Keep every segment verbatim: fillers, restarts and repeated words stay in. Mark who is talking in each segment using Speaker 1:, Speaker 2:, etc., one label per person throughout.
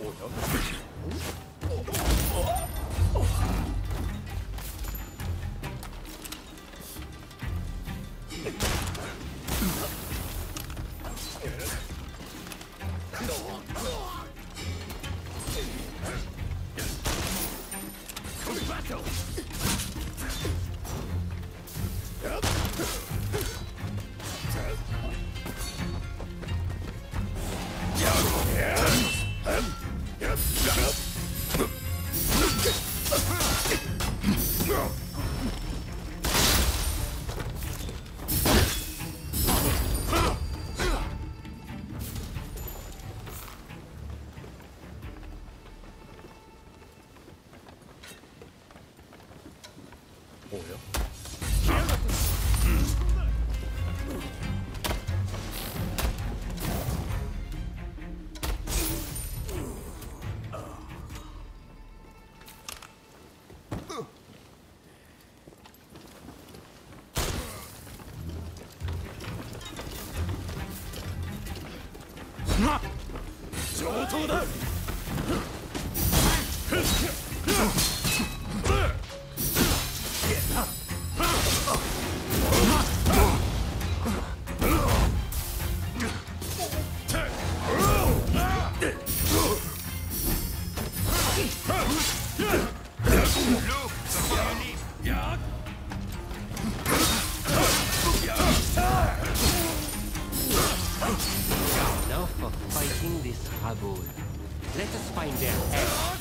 Speaker 1: 上等だ。
Speaker 2: Now for fighting this rabble. Let us find their head.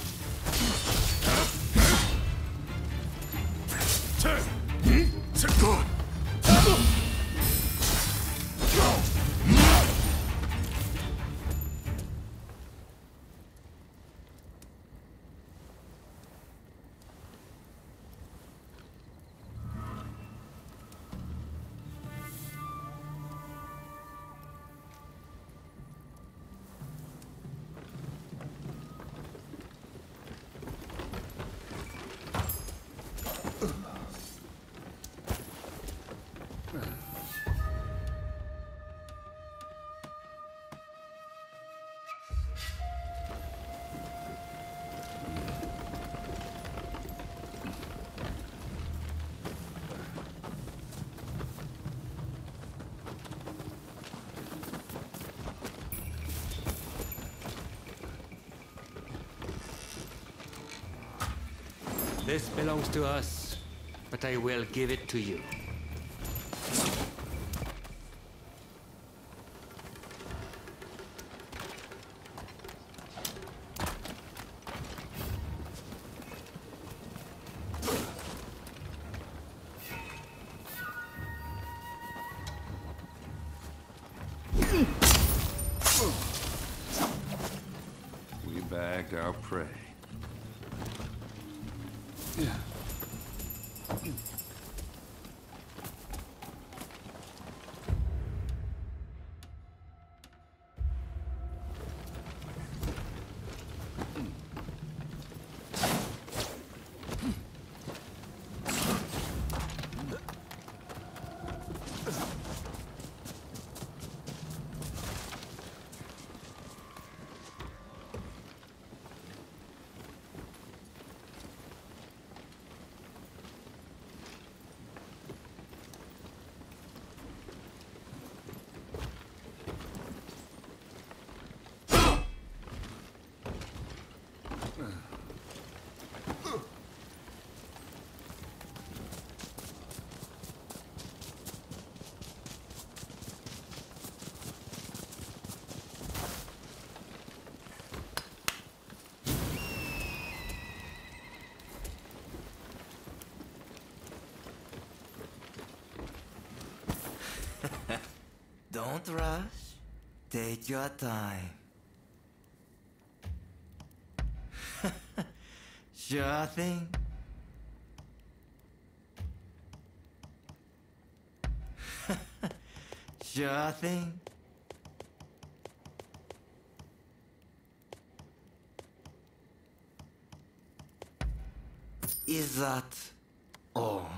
Speaker 2: This belongs to us, but I will give it to you.
Speaker 3: We bagged our prey. Yeah.
Speaker 4: Don't rush. Take your time. Sure thing. Sure thing. Is that all?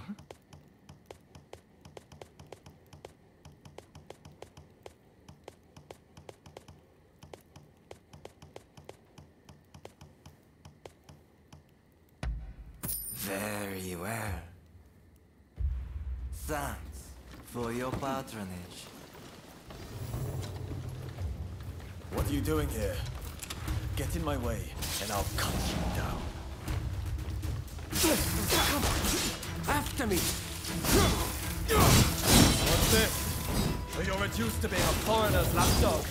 Speaker 4: well. Thanks for your patronage.
Speaker 1: What are you doing here? Get in my way, and I'll cut you down.
Speaker 2: After me!
Speaker 1: What's this? So you're reduced to being a foreigner's lapdog.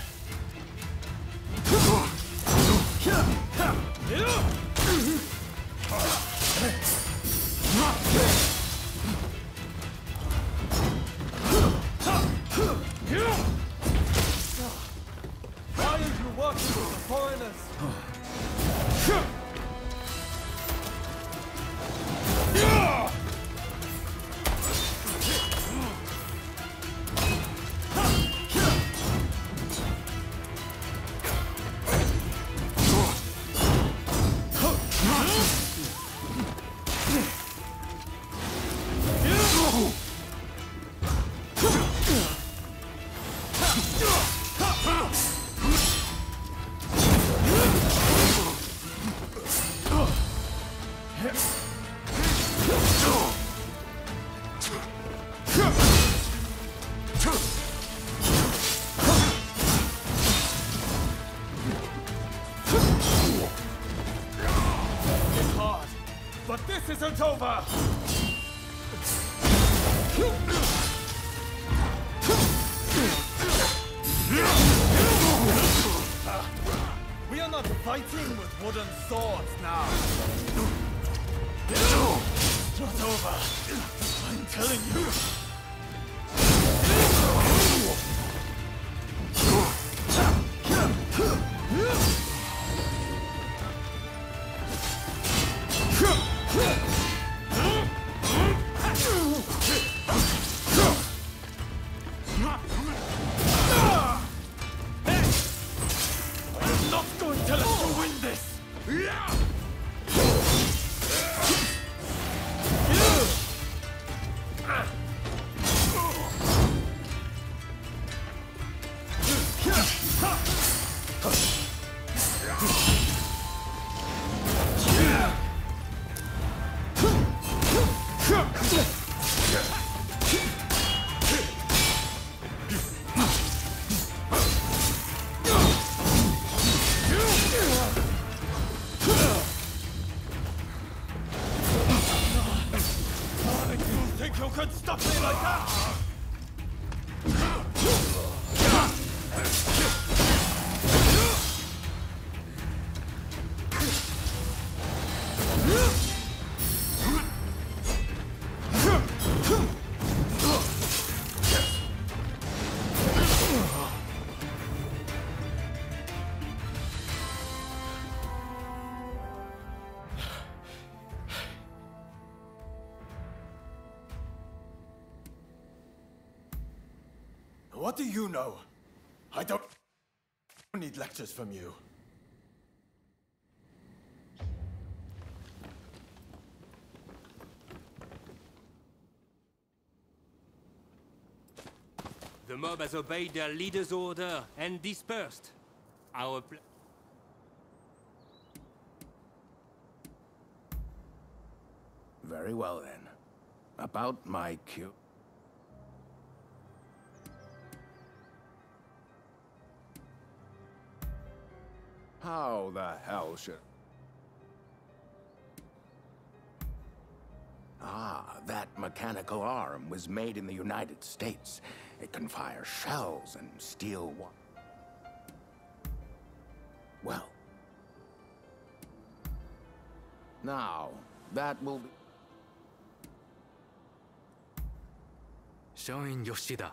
Speaker 1: Why are you working with the foreigners? But this isn't over! We are not fighting with wooden swords now. It's not over. I'm telling you. I'm not going to let you win this! You could stop me like that! What do you know? I don't need lectures from you.
Speaker 2: The mob has obeyed their leader's order and dispersed. Our pl-
Speaker 5: Very well then. About my cue. How the hell should... Ah, that mechanical arm was made in the United States. It can fire shells and steel wa- Well. Now, that will be...
Speaker 6: Shoin Yoshida.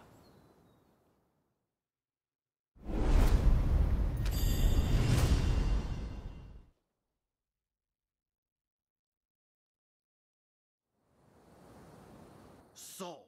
Speaker 1: So.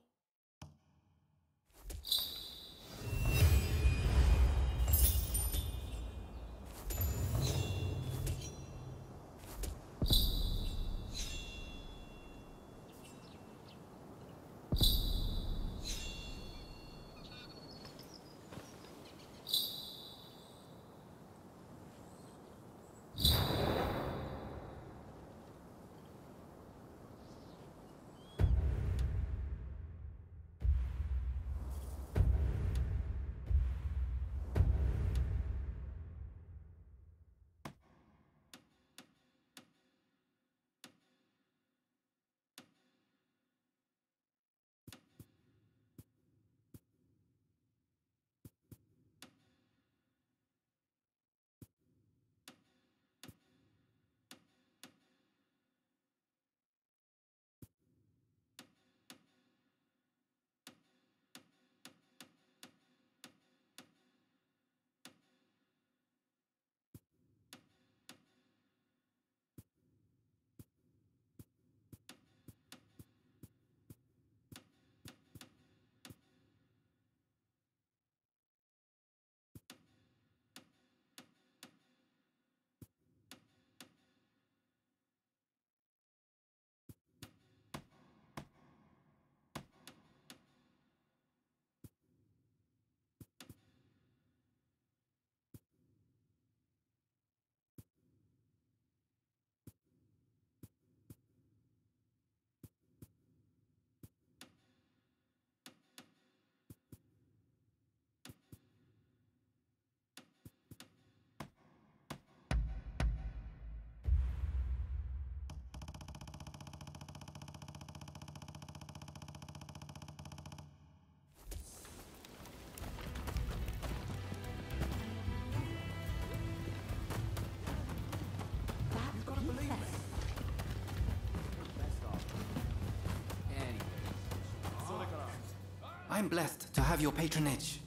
Speaker 4: I'm blessed to have your patronage.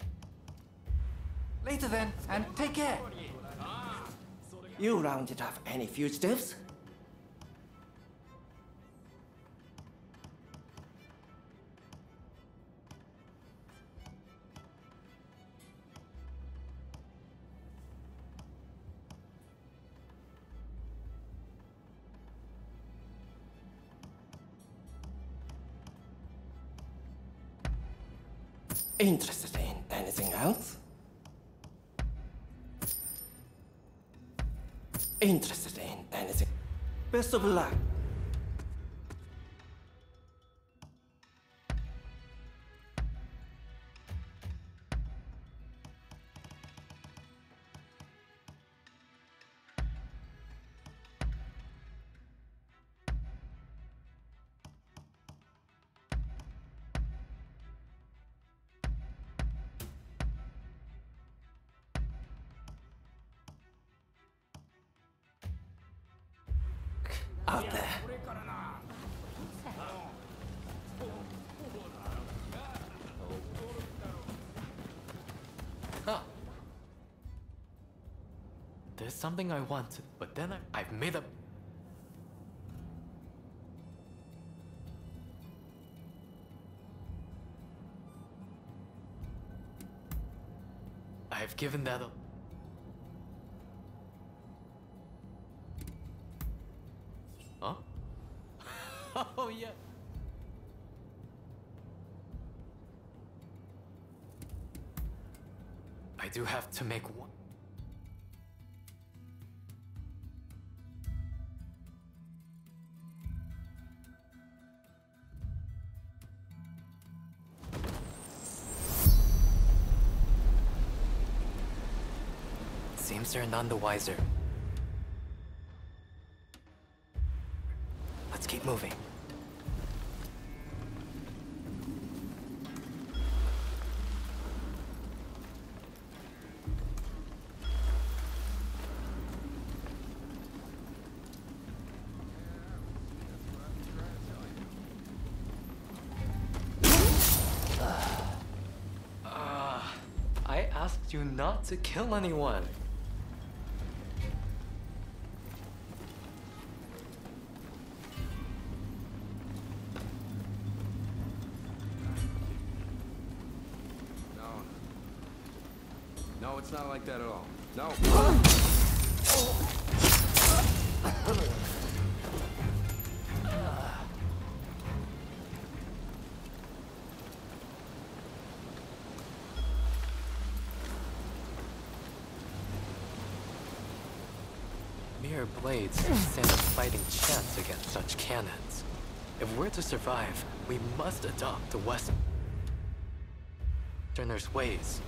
Speaker 4: Later then, and take care.
Speaker 6: You rounded up any fugitives? Interested in anything else? Interested in anything? Best of luck. Out there.
Speaker 7: Huh. There's something I want, but then I, I've made up. I've given that up. Huh? Oh, yeah. I do have to make one. Seems they're none the wiser. Let's keep moving. Uh, I asked you not to kill anyone.
Speaker 3: No, it's not like that at all. No.
Speaker 7: Mere blades stand a fighting chance against such cannons. If we're to survive, we must adopt the Westerners' ways.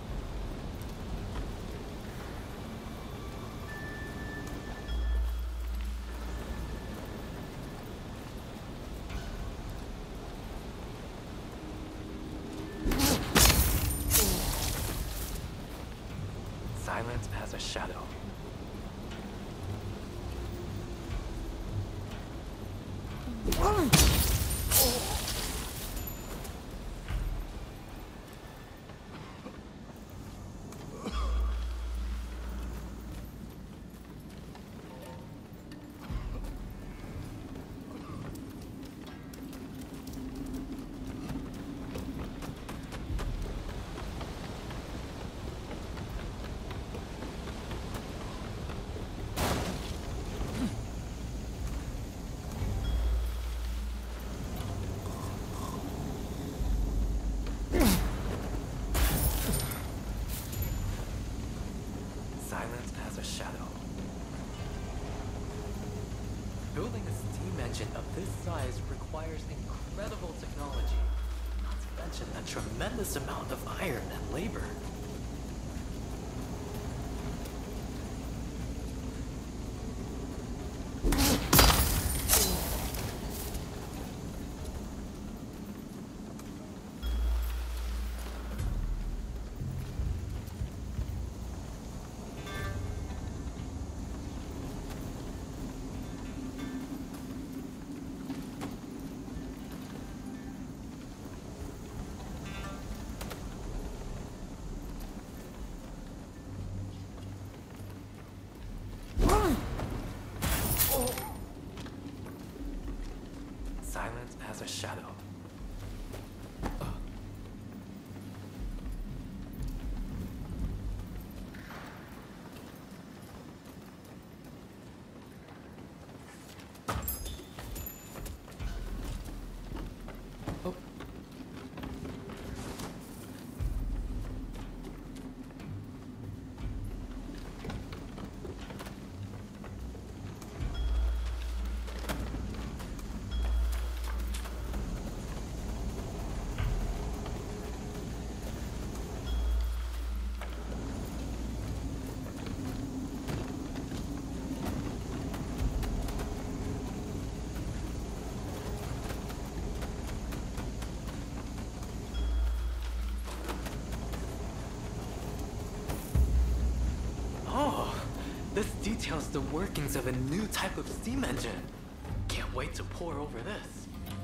Speaker 7: Silent as a shadow. Silent as a shadow. Building a steam engine of this size requires incredible technology, not to mention a tremendous amount of iron and labor. silent as a shadow. This details the workings of a new type of steam engine. Can't wait to pore over this.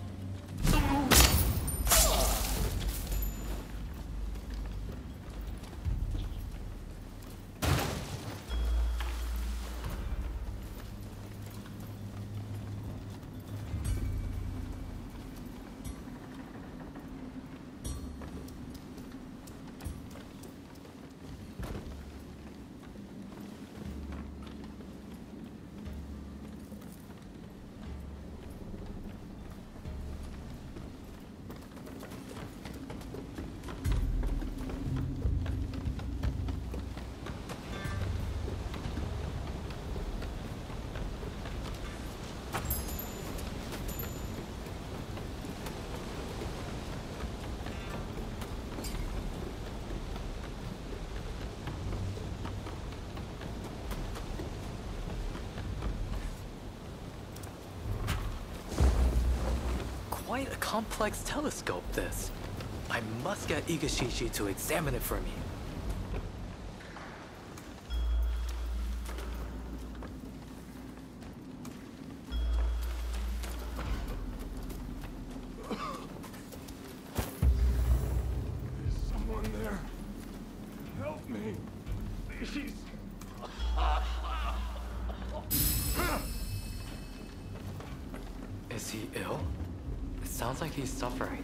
Speaker 7: Quite a complex telescope, this. I must get Igashishi to examine it for me.
Speaker 1: Is someone there? Help me, please.
Speaker 7: Is he ill? It sounds like he's suffering.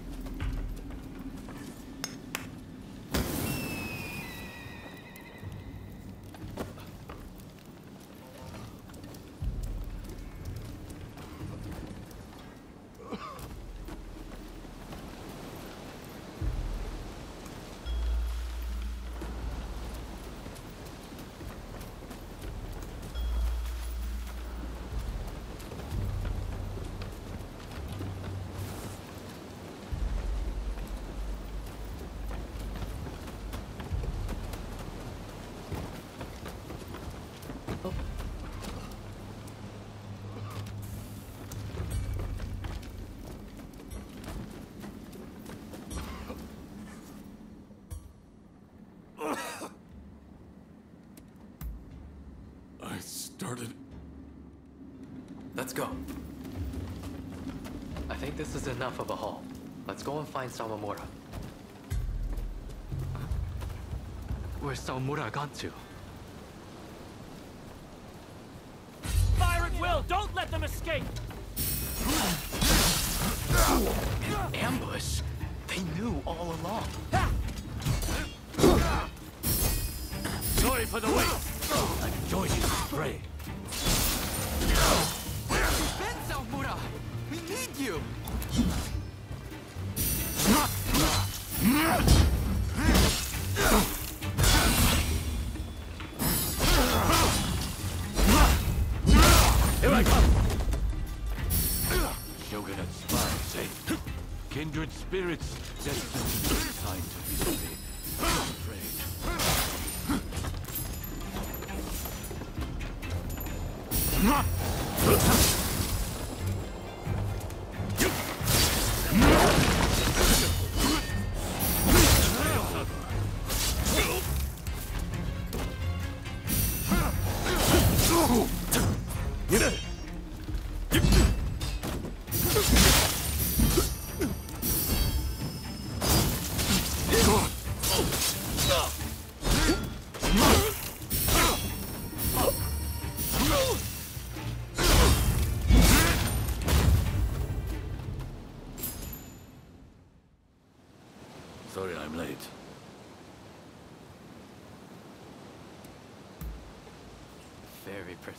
Speaker 1: I started.
Speaker 7: Let's go. I think this is enough of a haul. Let's go and find Sawamura. Where's Sawamura gone to?
Speaker 8: Fire at will! Don't let them escape!
Speaker 7: An ambush? They knew all along.
Speaker 8: Sorry for the wait! I join you, Stray.
Speaker 7: Where have you been, Sawamura? We need you!
Speaker 8: Here I come! Shogunate spies, eh? Kindred spirits destined to be scientifically. I'm afraid. Sorry I'm late.
Speaker 7: Very pers-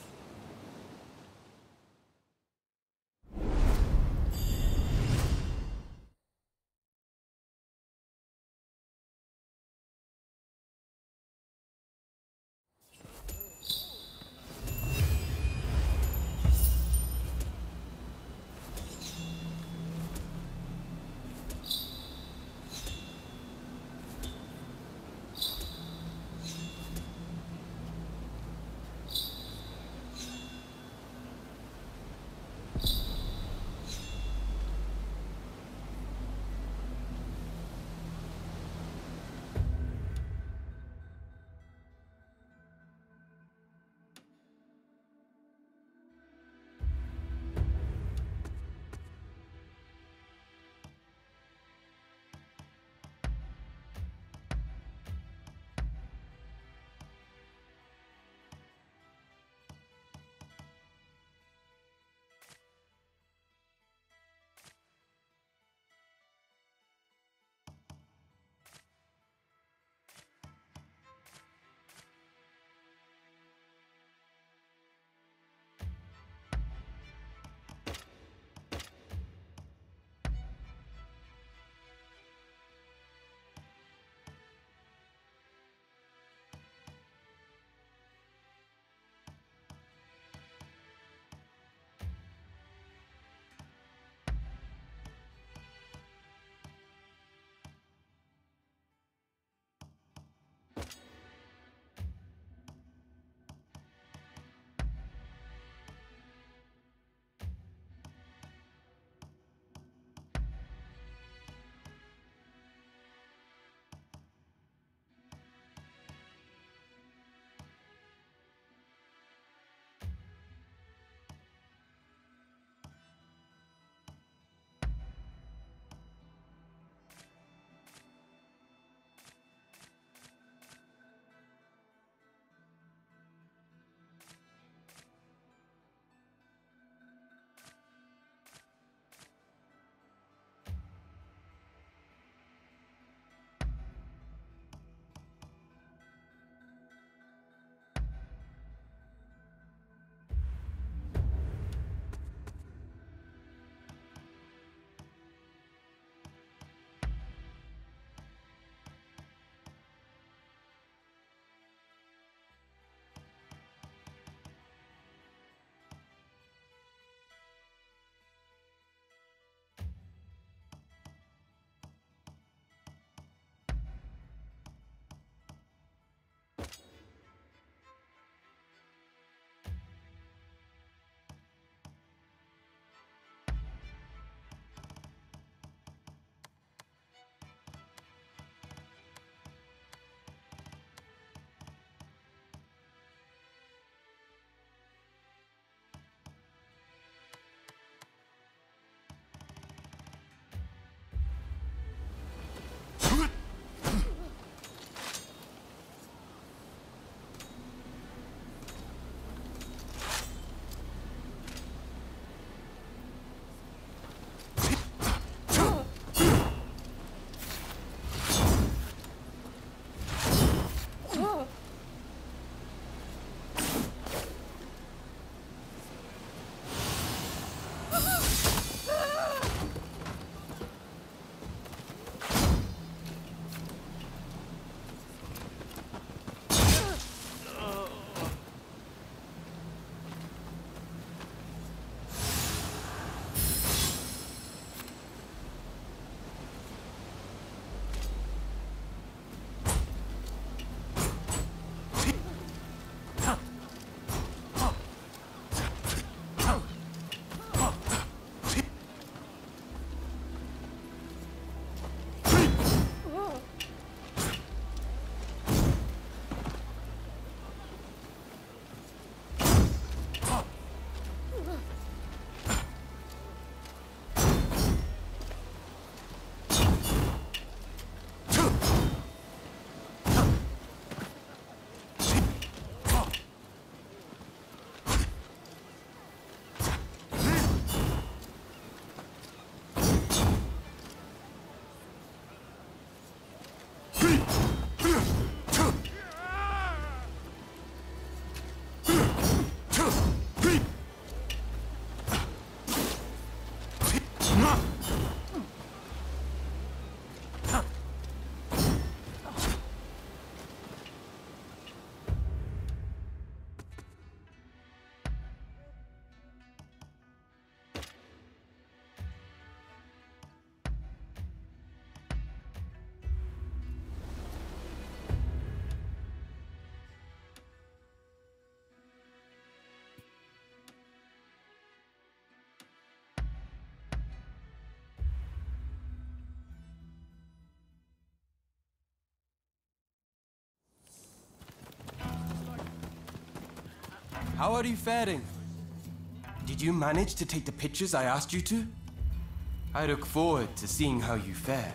Speaker 9: How are you faring? Did you manage to take the pictures I asked you to? I look forward to seeing how you fare.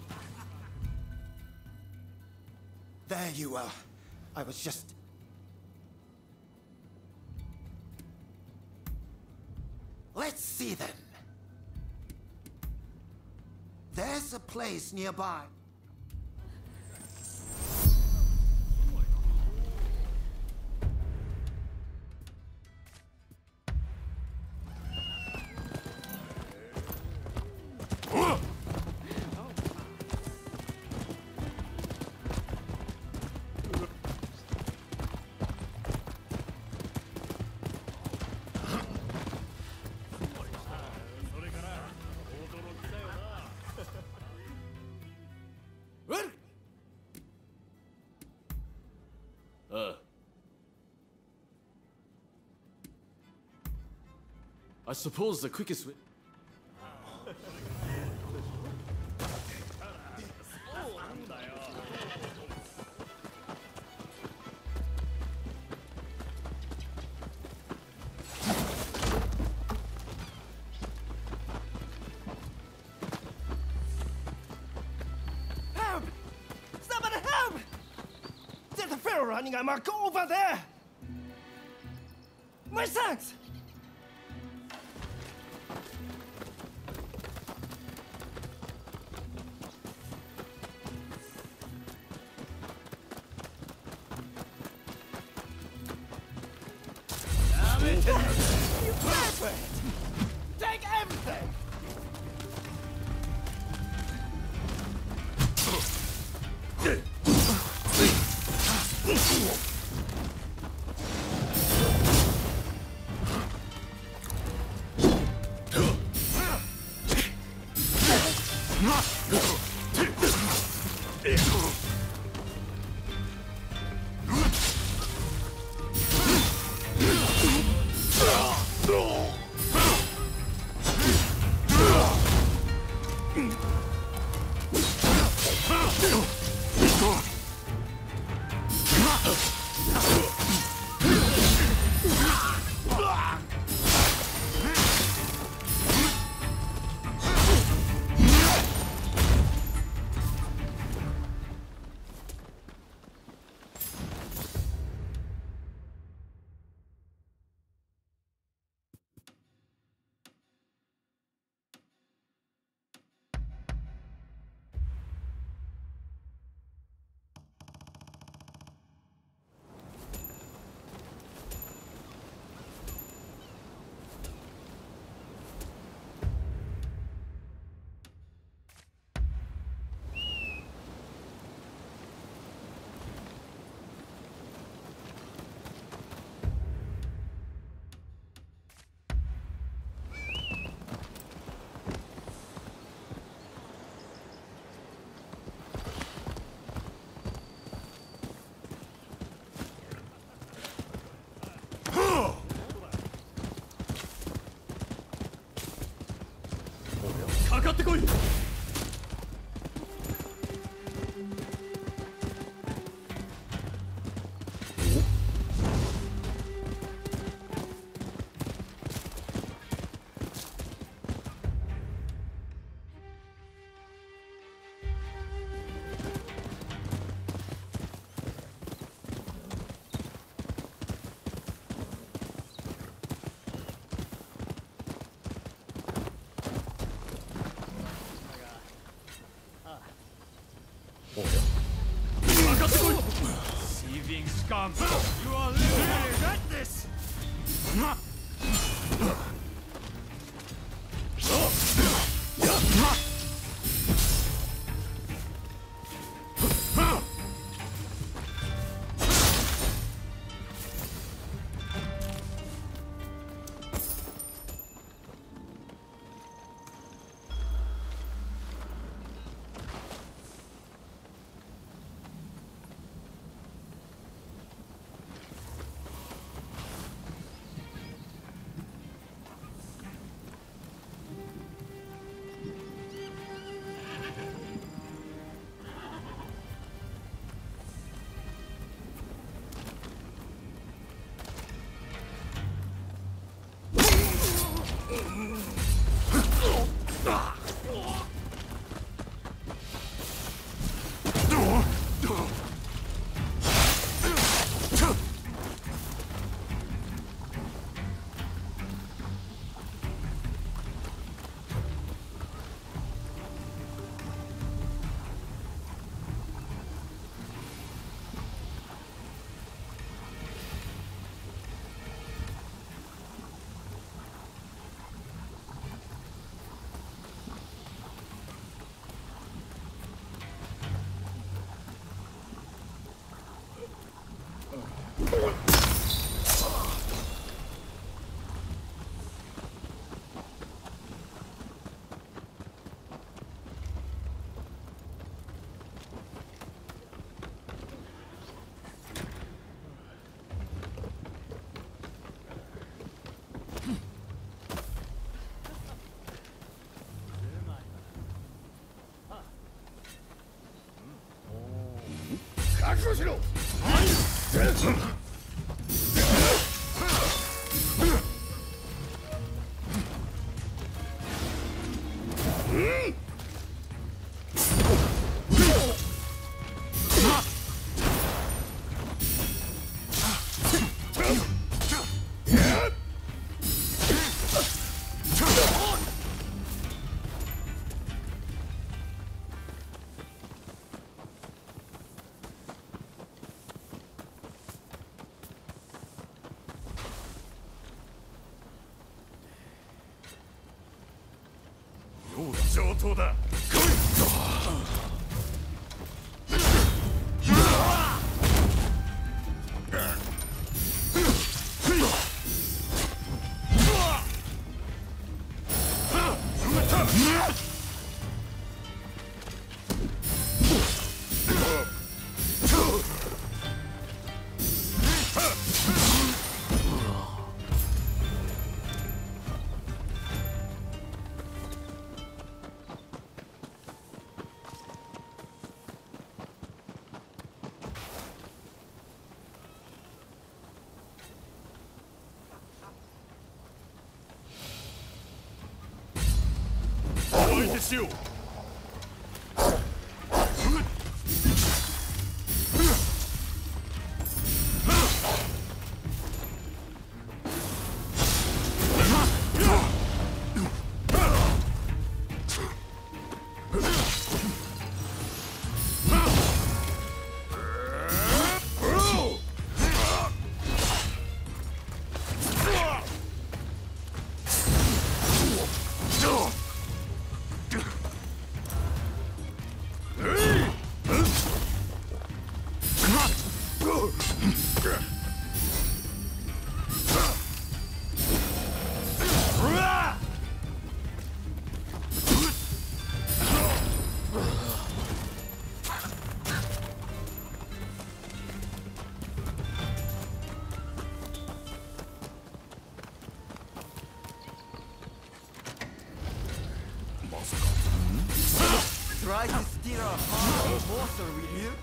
Speaker 1: There you are. I was just...
Speaker 10: Let's see then. There's a place nearby.
Speaker 11: Uh. I suppose the quickest way...
Speaker 6: Help! Somebody help! There's a pharaoh running amok over there! My sons! Damn it! You bastard! Take everything!
Speaker 8: Thieving scum!
Speaker 6: You are living at this!
Speaker 1: 覚悟しろ。上等だ。来い。相手しよう。
Speaker 4: Try to steal our heart, monster, will you?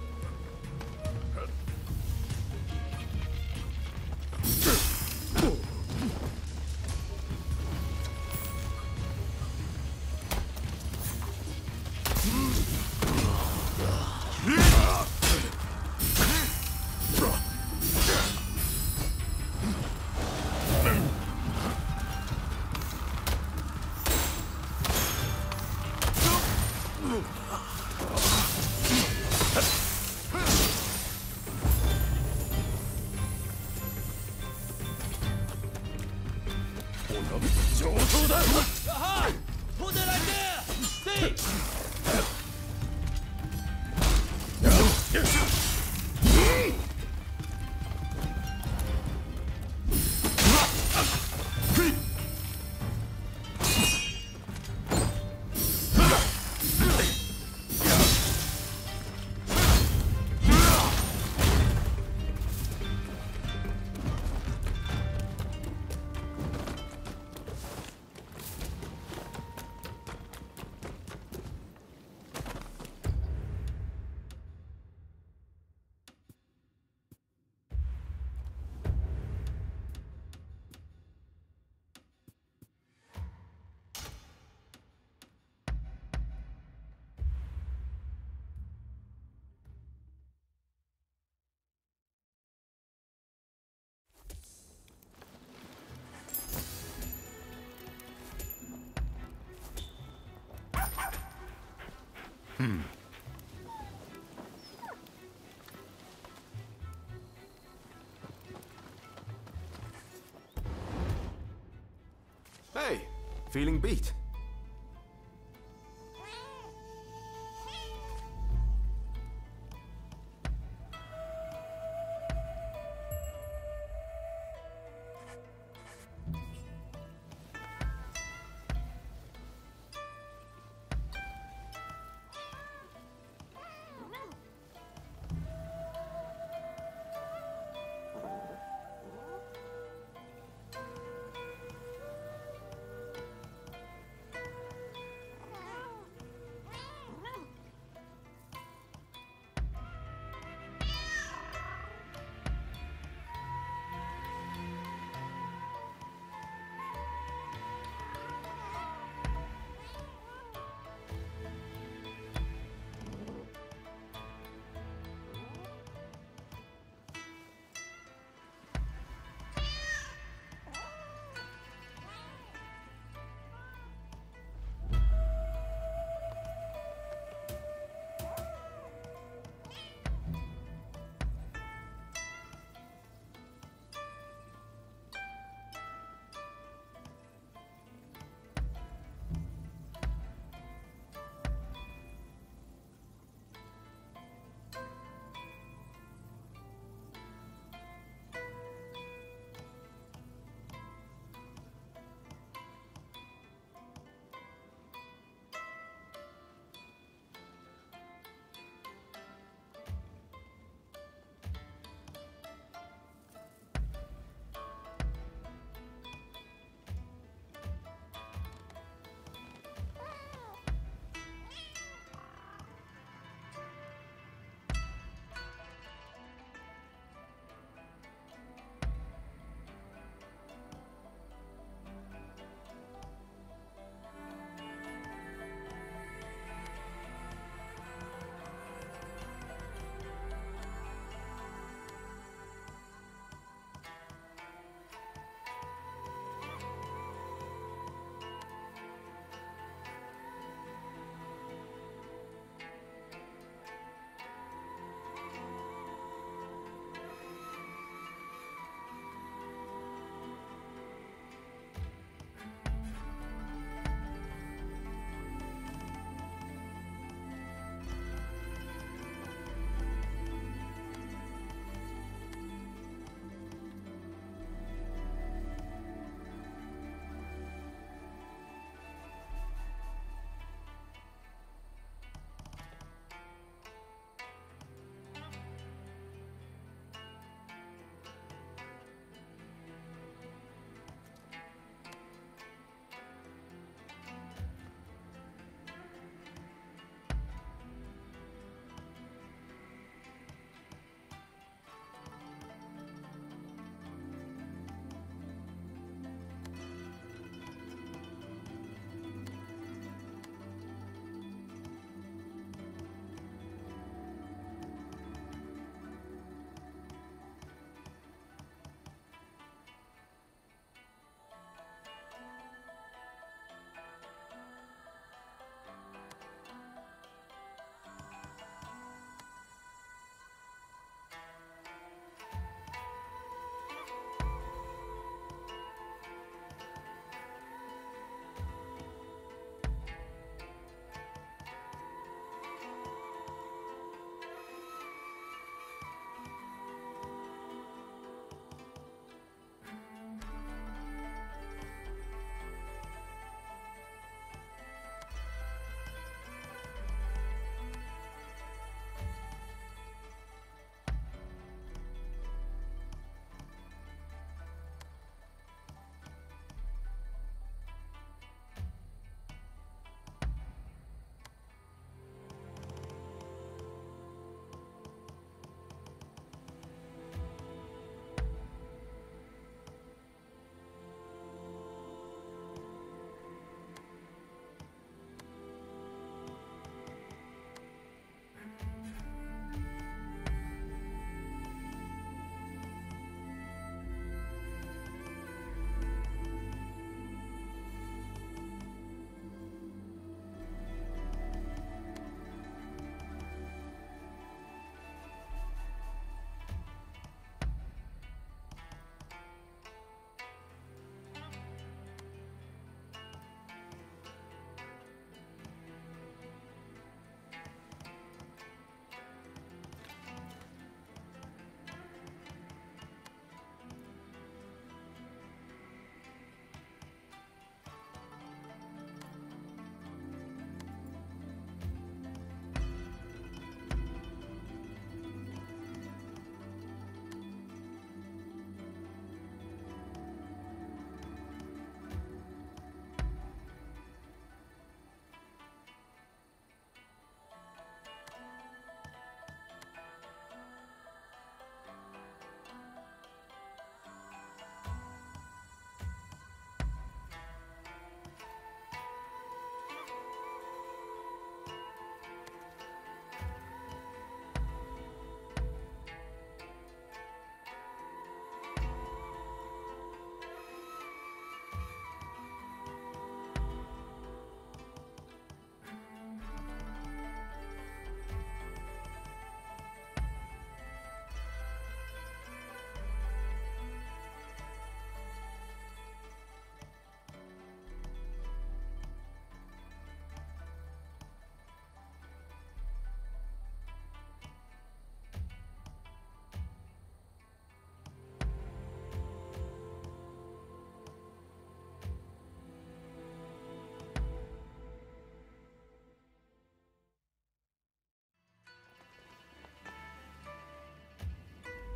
Speaker 6: Aha! Hold it right there! Stay!
Speaker 5: Hmm.
Speaker 3: Hey, feeling beat?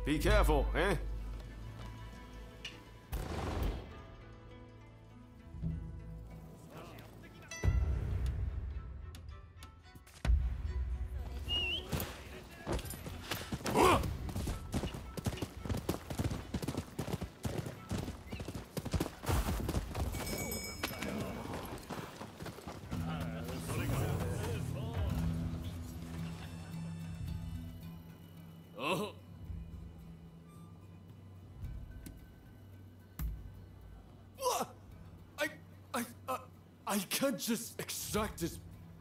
Speaker 11: Be careful, eh?
Speaker 8: Oh.
Speaker 11: I, I, uh, I can't just extract this.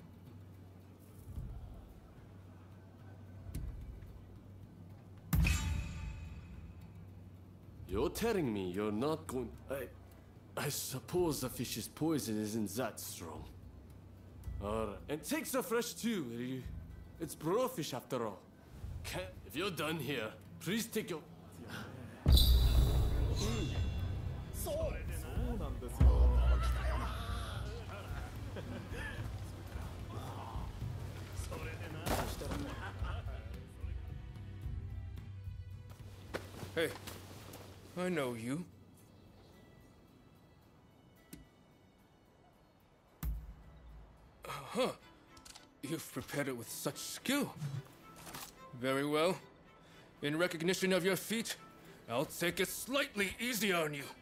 Speaker 11: You're telling me you're not going... I... I suppose the fish's poison isn't that strong. Alright, and takes the fresh too. You- It's blowfish after all. Can't... If you're done here, please take your...
Speaker 12: Hey, I know you. Uh-huh. You've prepared it with such skill. Very well. In recognition of your feat, I'll take it slightly easy on you.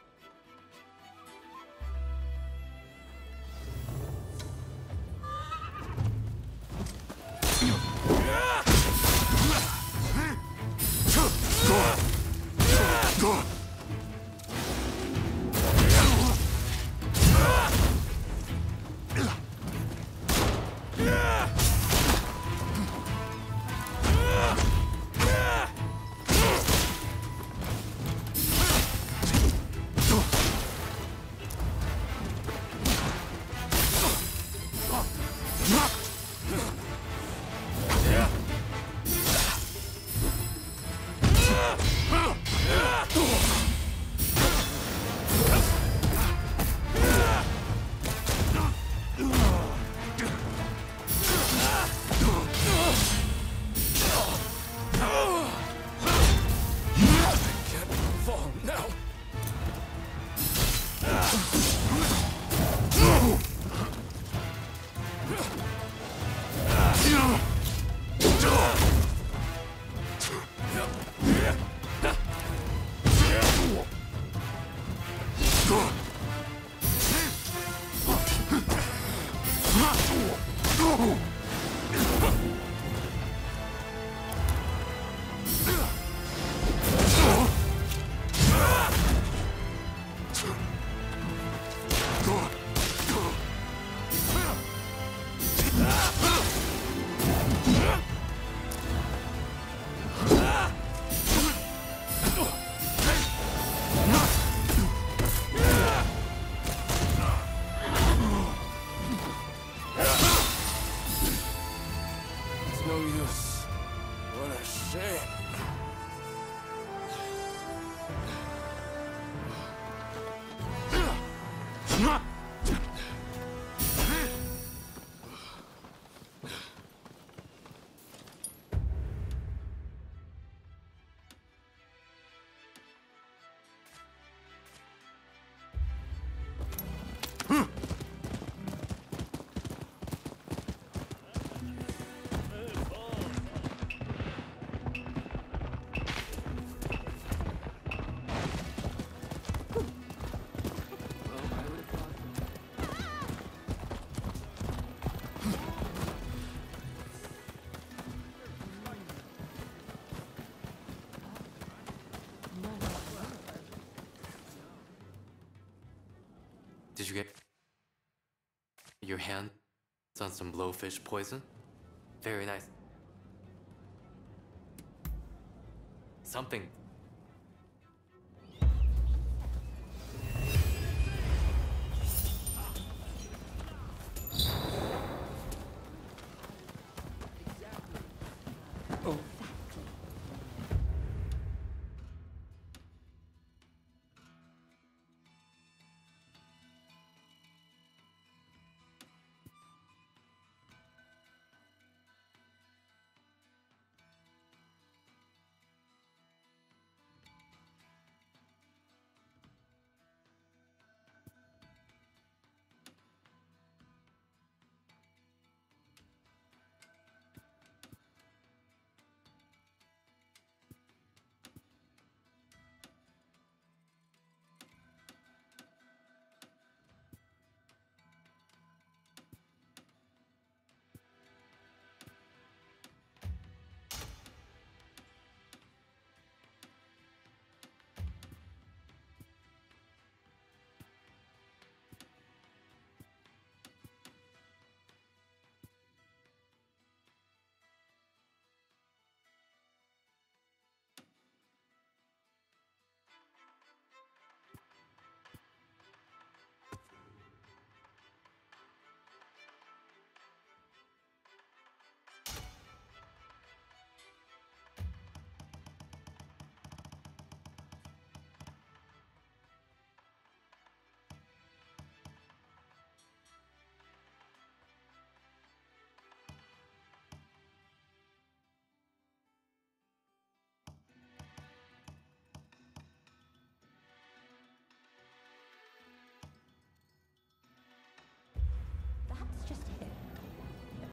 Speaker 7: Did you get your hands on some blowfish poison? Very nice. Something